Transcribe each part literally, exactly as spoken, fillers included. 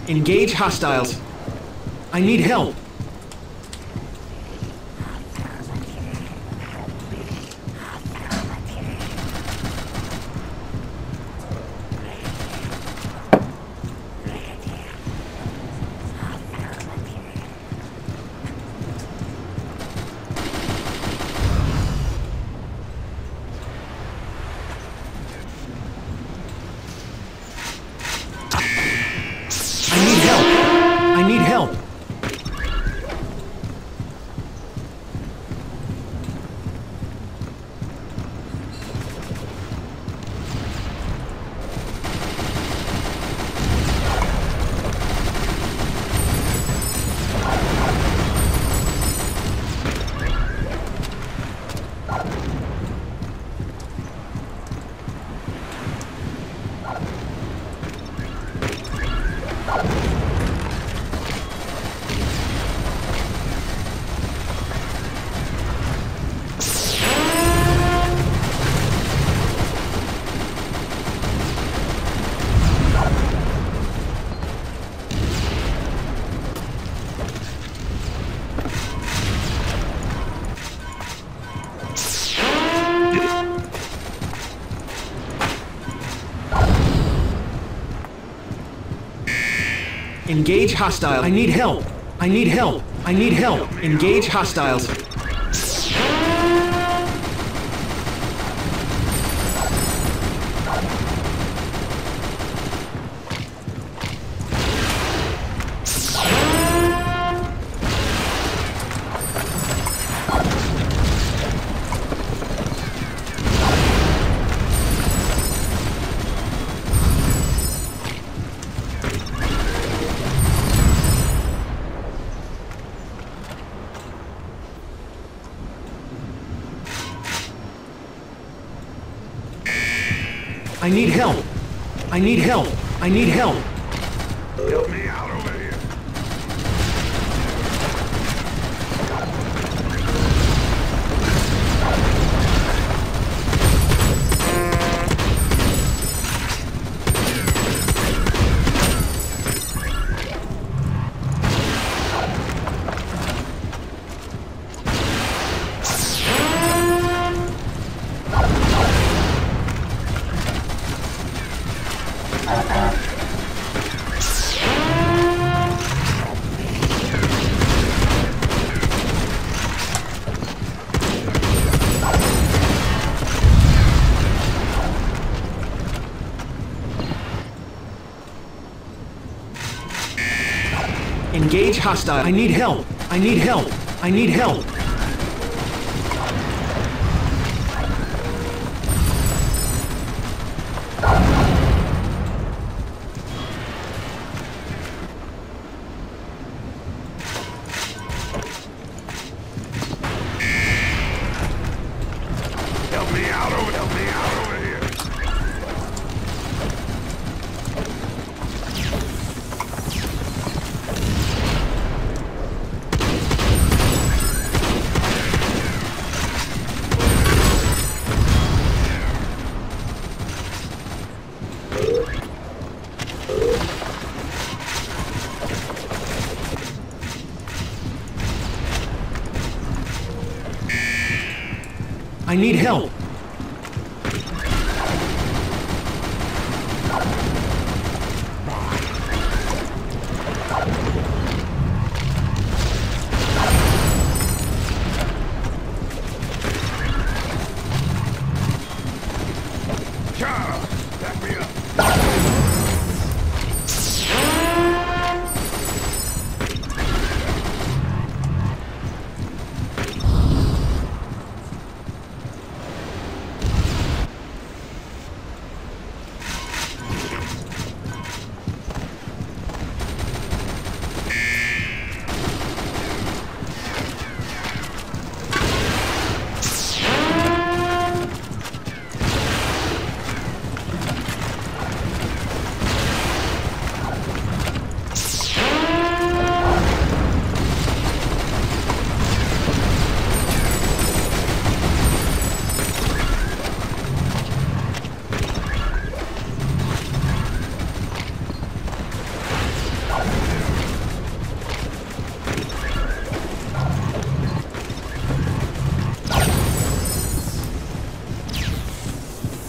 Engage hostiles. I need help. I need help. Engage hostile. I need help. I need help. I need help. Engage hostiles. I need help. I need help. I need help. Help me out over here. Engage hostile. I need help. I need help. I need help. Help me out over, help me out over here. I need help. Charles, back me up.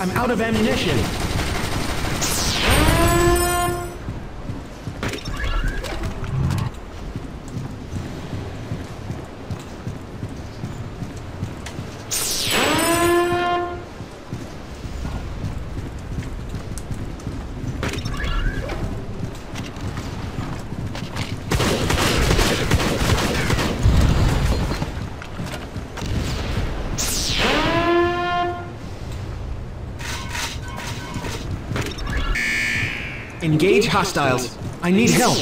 I'm out of ammunition. Engage hostiles. I need help.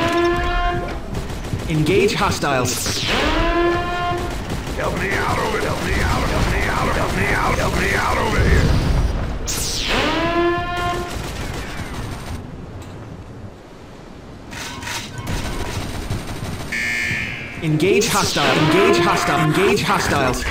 Engage hostiles. Help me out over here. Help me out. Help me out. Help me out. Help me out over here. Engage hostile. Engage hostile. Engage hostiles.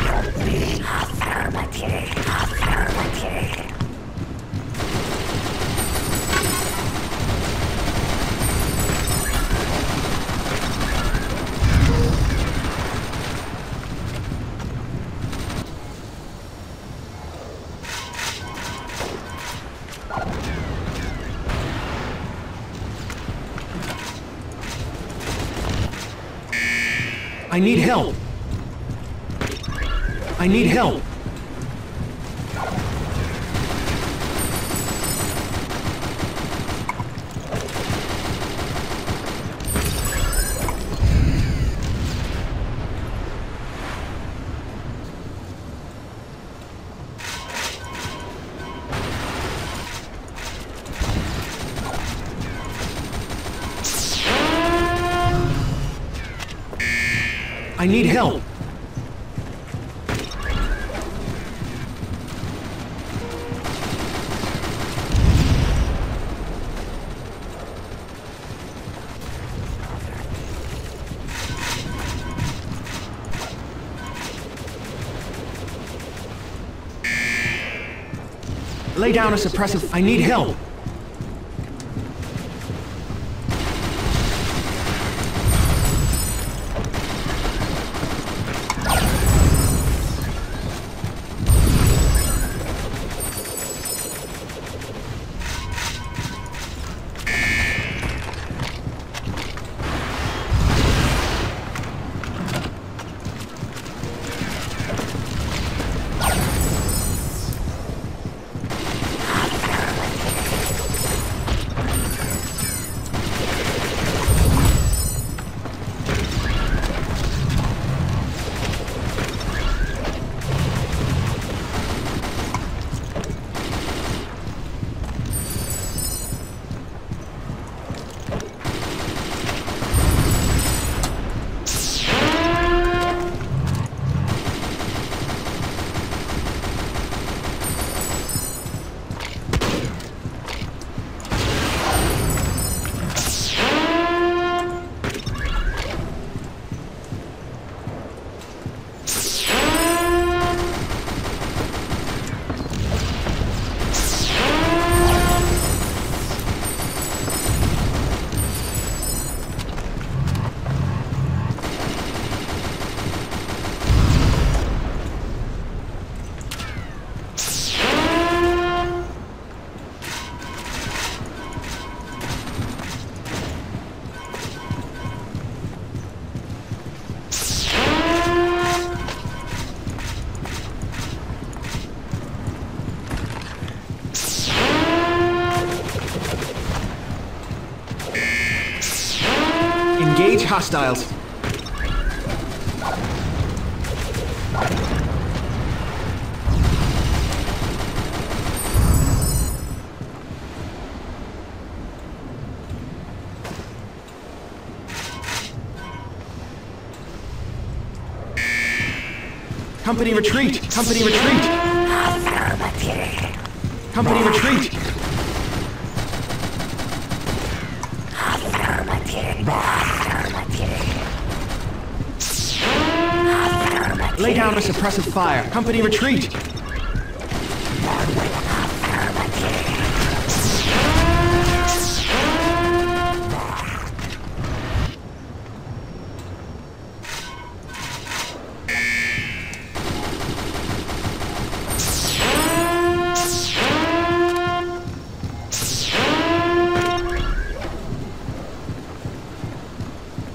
I need help. I need help. I need help. Lay down a suppressive. I need help. Engage hostiles. Company retreat! Company retreat! Company retreat! Lay down a suppressive fire. Company retreat!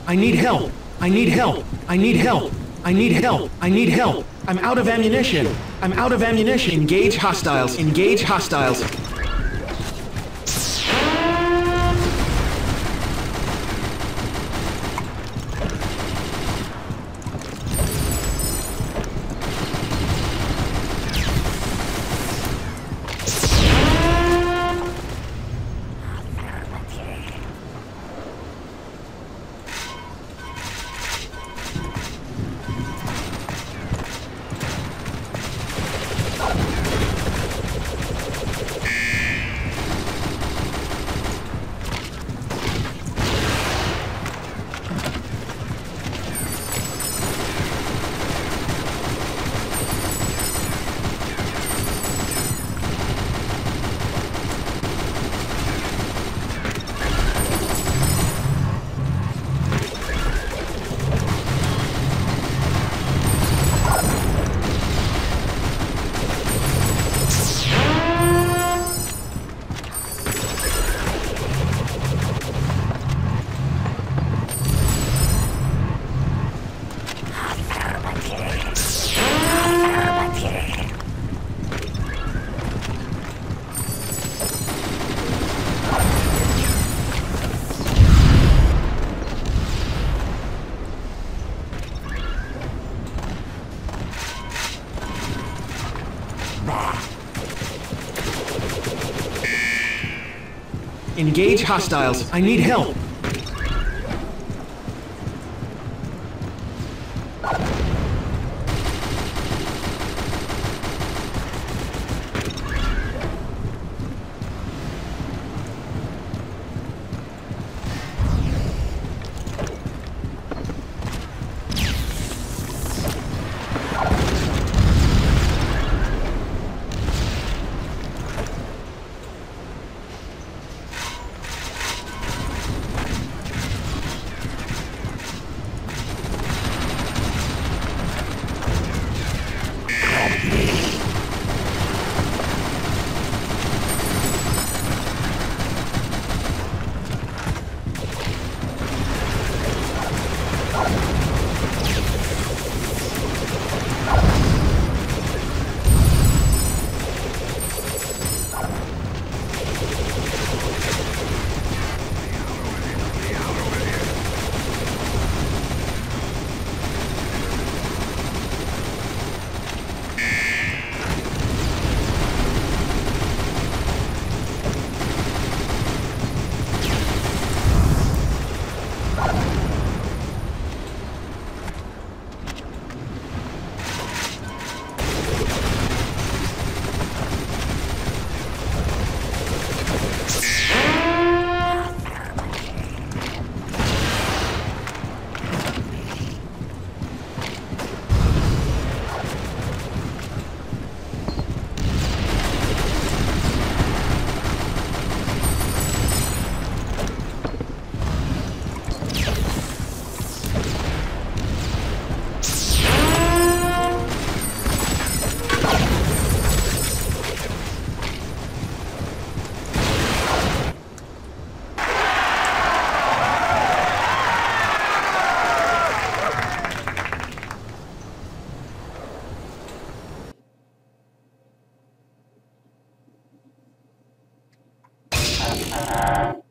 I need help. I need help. I need help. I need help. I need help. I'm out of ammunition. I'm out of ammunition. Engage hostiles. Engage hostiles. Engage hostiles. I need help. Uh...